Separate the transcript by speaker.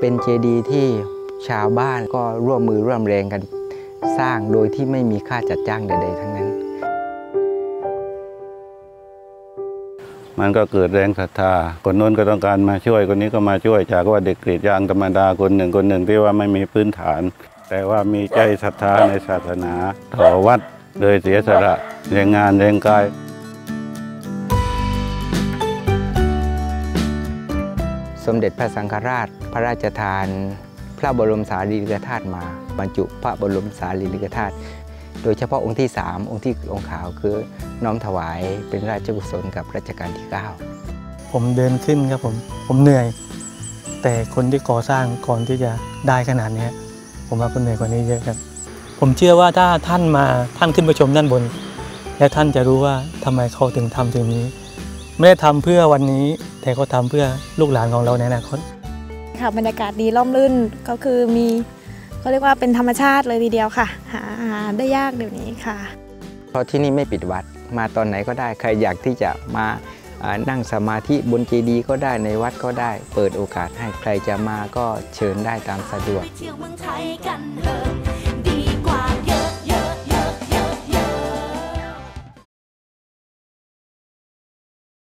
Speaker 1: เป็นเจดีย์ที่ชาวบ้านก็ร่วมมือร่วมแรงกันสร้างโดยที่ไม่มีค่าจัดจ้างใดๆทั้งนั้น
Speaker 2: มันก็เกิดแรงศรัทธาคนโน้นก็ต้องการมาช่วยคนนี้ก็มาช่วยจากว่าเด็กกรีดยางธรรมดาคนหนึ่งที่ว่าไม่มีพื้นฐานแต่ว่ามีใจศรัทธาในศาสนาต่อวัดโดยเสียสละแรงงานแรงกาย
Speaker 1: สมเด็จพระสังฆราชพระราชทานพระบรมสารีริกธาตุมาบรรจุพระบรมสารีริกธาตุโดยเฉพาะองค์ที่3องค์ที่องค์ขาวคือน้อมถวายเป็นราชกุศลกับรัชกาลที่9
Speaker 3: ผมเดินขึ้นครับผมเหนื่อยแต่คนที่ก่อสร้างก่อนที่จะได้ขนาดนี้ผมว่าคนเหนื่อยกว่านี้เยอะครับผมเชื่อว่าถ้าท่านขึ้นไปชมด้านบนและท่านจะรู้ว่าทำไมเขาถึงทำสิ่งนี้ไม่ได้ทำเพื่อวันนี้แต่เขาทำเพื่อลูกหลานของเราในอนาคต
Speaker 4: ค่ะบรรยากาศดีร่มรื่นก็คือมีเขาเรียกว่าเป็นธรรมชาติเลยทีเดียวค่ะหาได้ยากเดี๋ยวนี้ค่ะ
Speaker 1: เพราะที่นี่ไม่ปิดวัดมาตอนไหนก็ได้ใครอยากที่จะมานั่งสมาธิบนเจดีย์ก็ได้ในวัดก็ได้เปิดโอกาสให้ใครจะมาก็เชิญได้ตามสะดวก